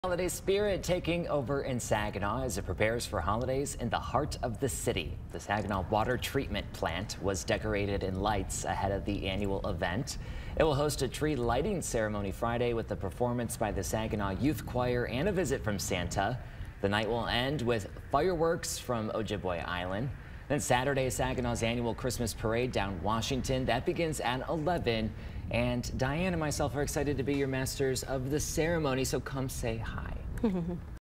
Holiday spirit taking over in Saginaw as it prepares for holidays in the heart of the city. The Saginaw water treatment plant was decorated in lights ahead of the annual event. It will host a tree lighting ceremony Friday with a performance by the Saginaw Youth Choir and a visit from Santa. The night will end with fireworks from Ojibwe Island. Then Saturday, Saginaw's annual Christmas parade down Washington. That begins at 11. And Diane and myself are excited to be your masters of the ceremony, so come say hi.